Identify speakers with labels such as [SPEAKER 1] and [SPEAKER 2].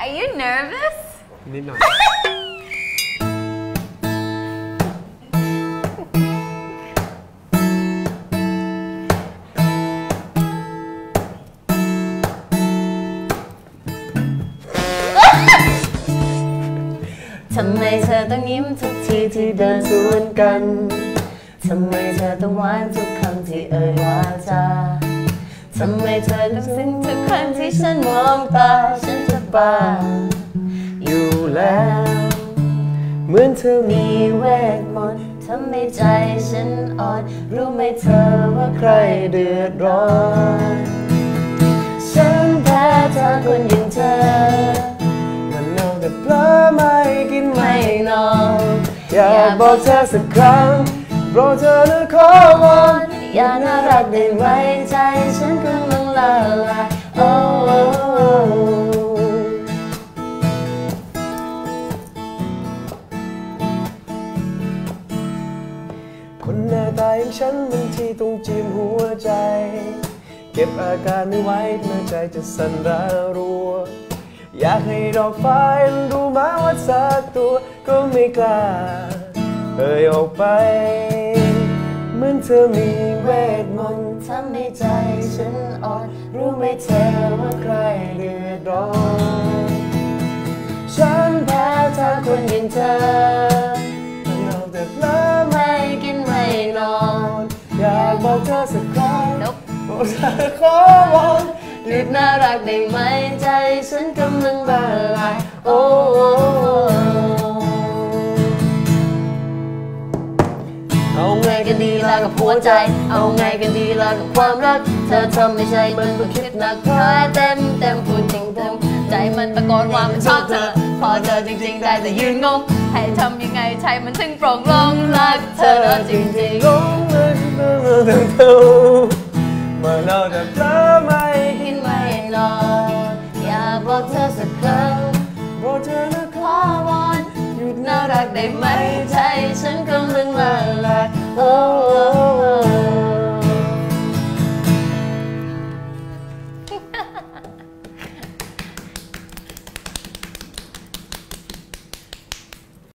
[SPEAKER 1] Are you nervous?
[SPEAKER 2] นิดหน่อย
[SPEAKER 1] ทำไมเธอต้องยิ้มทุกทีที่เดินสวนกันทำไมเธอต้องหวานทุกคำที่เอ่ยวาจาทำไมเธอต้องซึ้งทุกครั้งที่ฉันมองตาฉันจะบ้าอยู่แล้วเหมือนเธอมีเวทมนต์ทำให้ใจฉันอ่อนรู้ไหมเธอว่าใครเดือดร้อนฉันแพ้เธอคนอย่างเธอมันเอาแต่เผลอไม่กินไม่นอนอยากบอกเธอสักครั้งโปรดเธอนะขอวอนอย่าน่ารักได้ไหมใจฉันกำลังละลายโอ้คนหน้าตาอย่างฉันบางทีต้องจิ้มหัวใจเก็บอาการไม่ไหวเมื่อใจจะสั่นระรัวอยากให้ดอกฟ้ารู้มาว่าสักตัวก็ไม่กล้าเอ่ยออกไปเหมือนเธอมีเวทมนต์ทำให้ใจฉันอ่อนรู้ไหมเธอว่าใครเดือดร้อนฉันแพ้เธอคนอย่างเธอมันเอาแต่เผลอไม่กินไม่นอนอยากบอกเธอสักครั้งบอกเธอขอวอนหยุดน่ารักได้ไหมใจฉันกำลังละลายโอ้เอาไงกันดีล่ะกับหัวใจเอาไงกันดีล่ะกับความรักเธอทำไม่ใช่มันก็คิดหนักแพ้เต็มพูดจริงใจมันตะโกนว่ามันชอบเธอพอเจอจริงๆได้แต่ยืนงงให้ทำยังไงใจมันถึงโปร่งโล่งรักเธอจริงๆงงเลยเธอมาเราแต่เธอไม่กินไม่นอนอยากบอกเธอสักครั้งบอกเธอนะขอวอนหยุดน่ารักได้ไหมใจฉันกำลังละลายโอ้